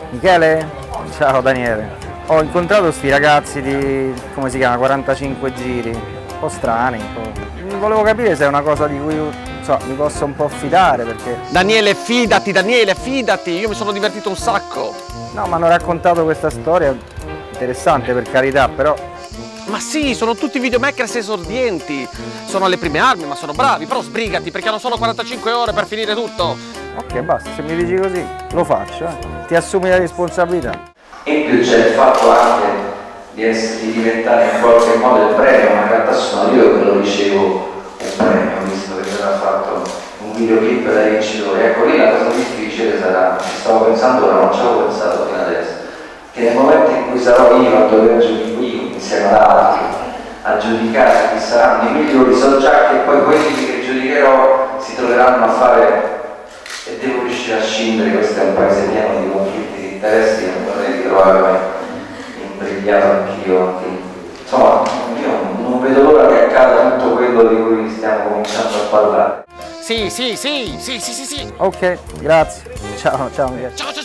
Michele? Ciao Daniele. Ho incontrato sti ragazzi di, come si chiama, 45 giri, un po' strani, un po'. Volevo capire se è una cosa di cui mi posso un po' fidare perché... Daniele, fidati, io mi sono divertito un sacco. No, mi hanno raccontato questa storia, interessante per carità, però... Ma sì, sono tutti videomakers esordienti, sono alle prime armi, ma sono bravi, però sbrigati perché hanno solo 45 ore per finire tutto. Ok, basta, se mi dici così, lo faccio, Ti assumi la responsabilità. In più c'è il fatto anche di diventare in qualche modo il premio, ma in realtà sono io che lo ricevo un premio, visto che mi ha fatto un videoclip da vincitore. Ecco, lì la cosa difficile sarà, ci stavo pensando ora, non ci avevo pensato fino adesso, che nel momento in cui sarò io a dover giudicare io insieme ad altri a giudicare chi saranno i migliori, so già che poi quelli che giudicherò si troveranno a fare, e devo riuscire a scindere, questo è un paese pieno di conflitti di interessi, non vorrei ritrovarmi imbrigliato anch'io. Insomma, io non vedo l'ora che accada tutto quello di cui stiamo cominciando a parlare. Sì. Ok, grazie. Ciao, ciao Michele. Ciao.